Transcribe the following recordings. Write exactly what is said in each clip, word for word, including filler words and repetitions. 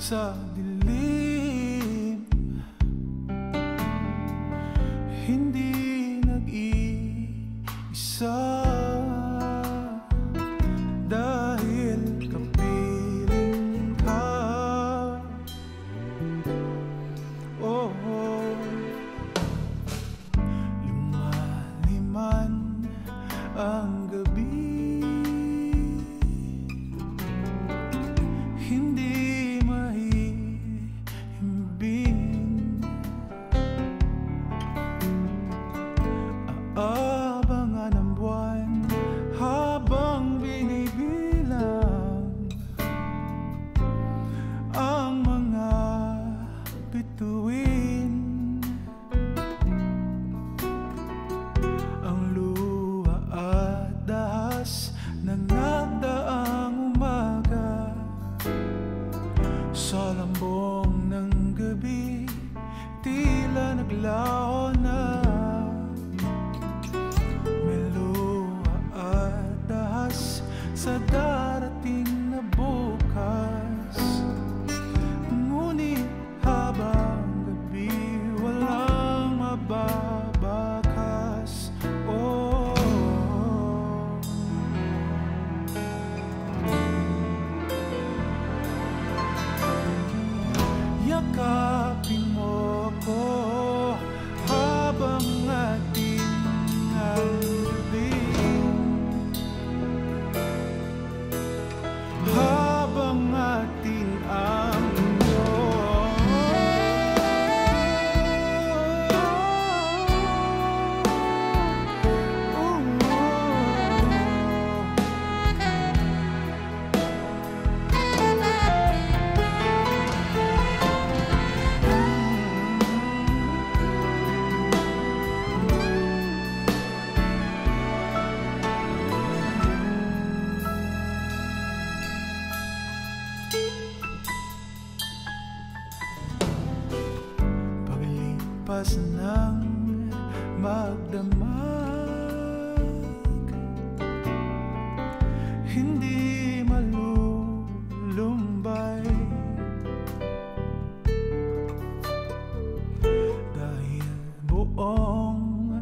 sa dilim, hindi nag-iisa dahil kapiling ka. Oh, oh. Lumaliman ang gabi, hindi mahihimbing. Aabangan ang buwan habang binibilang ang mga bituin. Ang luha at dahas ng nagdaang umaga, sa lambong ng gabi tila naglaho na. May luha at dahas sa darating na bukas, ngunit habang gabi walang mababakas. Oh, yakapin mo ko habang ating ang gabi, habang ating ang mundo. Paglipas ng magdamag, hindi malulumbay dahil buong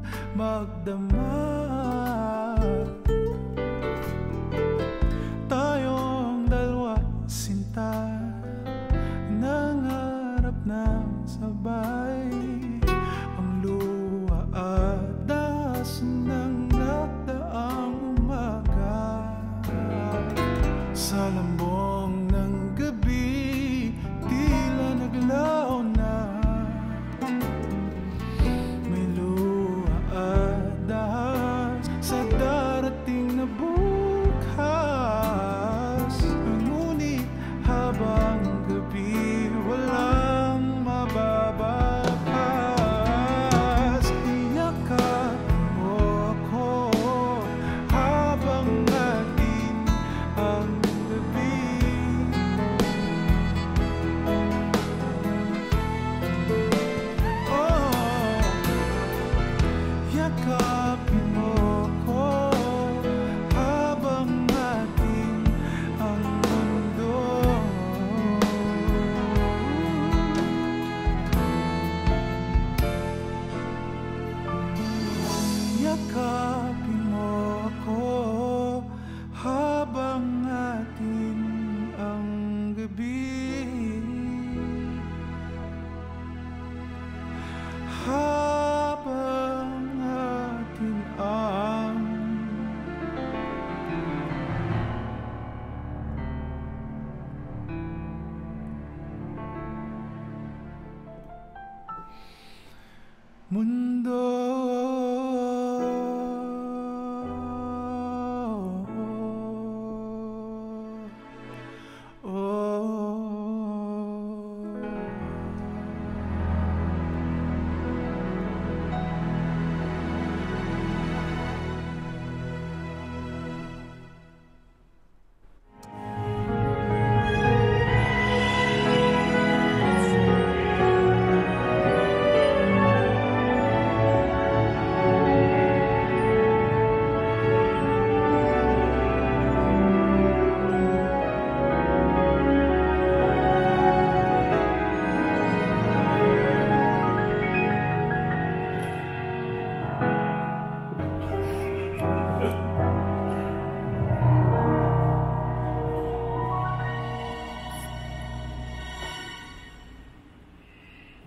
magdamag tayong dalawa sinta, nangarap ng sabay. Ang luha at dahas ng nagdaang umaga, sa lambong ng gabi tila naglaho na. May luha at dahas sa darating na bukas, ngunit habang gabi walang mababakas. Iyakapin mo ako habang atin ang gabi, oh, yakapin mo ako habang atin ang mundo. Yakapin mo ako habang atin ang gabi, habang atin ang mundo.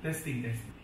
Testing, testing.